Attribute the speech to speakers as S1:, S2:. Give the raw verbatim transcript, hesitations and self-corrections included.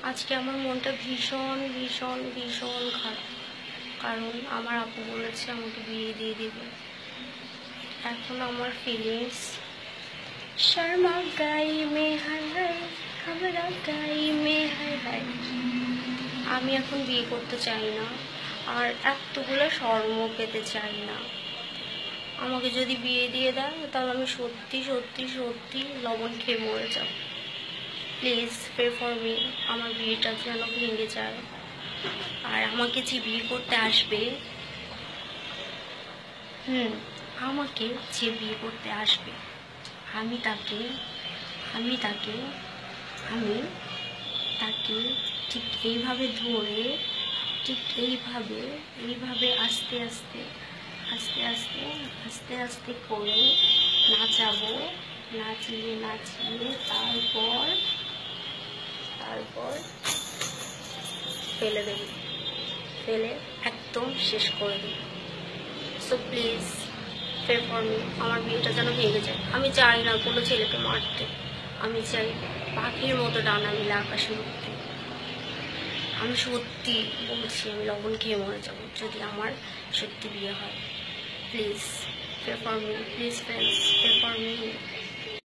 S1: আজকে আমার মনটা ভীষণ ভীষণ ভীষণ খারাপ, কারণ আমার আপু বলেছে আমাকে বিয়ে দিয়ে দেবে। এখন আমার ফিলিংস শর্মা গাই মে হাই হাই খাবরা গাই মে হাই হাই। আমি এখন বিয়ে করতে চাই না, আর এতগুলো শর্ম পেতে চাই না। আমাকে যদি বিয়ে দিয়ে দেয় তাহলে আমি সত্যি সত্যি সত্যি লবণ খেয়ে মরে যাব। প্লিজ প্রে ফর মি, আমার বিয়েটা যেন ভেঙে যায়। আর আমাকে যে বিয়ে করতে আসবে, হুম আমাকে যে বিয়ে করতে আসবে আমি তাকে আমি তাকে আমি তাকে ঠিক এইভাবে ধরে, ঠিক এইভাবে এইভাবে আস্তে আস্তে আস্তে আস্তে আস্তে আস্তে করে নাচাবো, নাচিয়ে নাচিয়ে তারপর তারপর ফেলে দেব, ফেলে একদম শেষ করে দেব। So please pray for me, আমার বিয়েটা যেন ভেঙে যায়। আমি চাই না কোনো ছেলেকে মারতে, আমি চাই পাখির মতো ডানা মিলে আকাশে উঠতে। আমি সত্যি বলছি, আমি লবণ খেয়ে মরে যাব যদি আমার সত্যি বিয়ে হয়। Please pray for me, please friends pray for me.